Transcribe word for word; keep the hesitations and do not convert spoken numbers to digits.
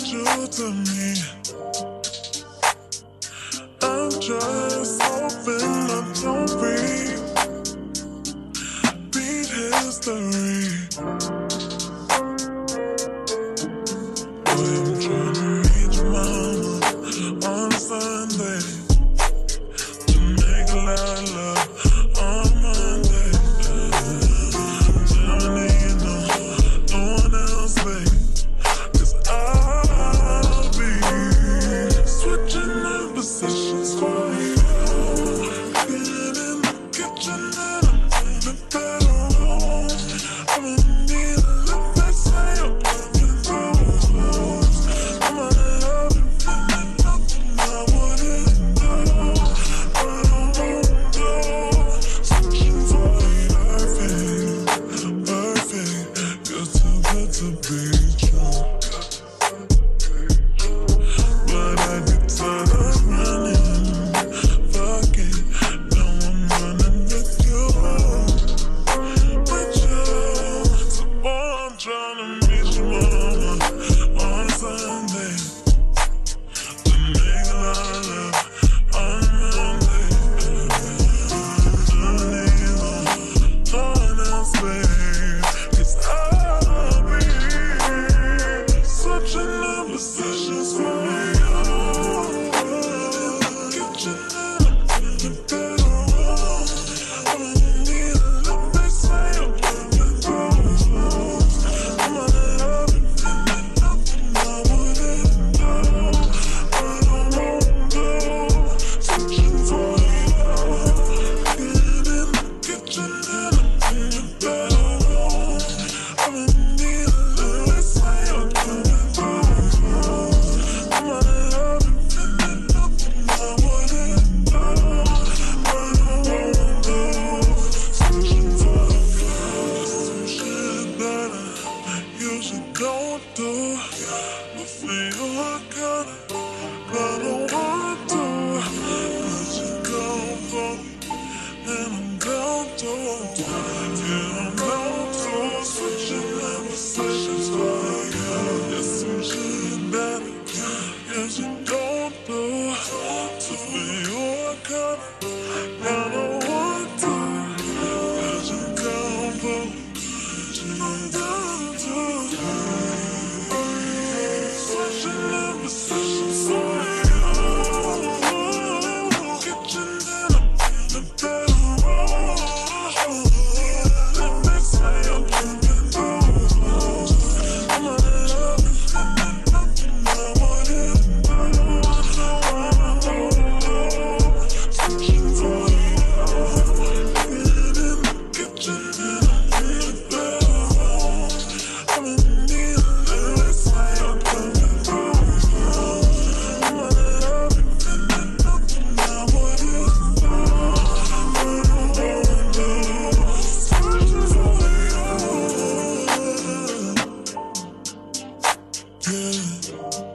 you to me. I'm just hoping I don't repeat history. Boy, I'm trying to reach your mama on Sunday to make a lot of love on Monday. Johnny, you know, no one else, babe. I'll be switching up positions for you. Get in the kitchen and I'm in the bedroom. I'm in need of love that say I'm coming through. I'm out of love and feeling nothing I wouldn't do. I don't do. Switching for you, perfect, perfect. You're too good to be true. But I get tired of running, fuck it, now I'm running with you, with you. So boy, I'm tryna meet your mama on Sunday to make a lot of love on Monday. Johnny, you know, no one else, babe, 'cause I'll be switching up positions for you. Yeah.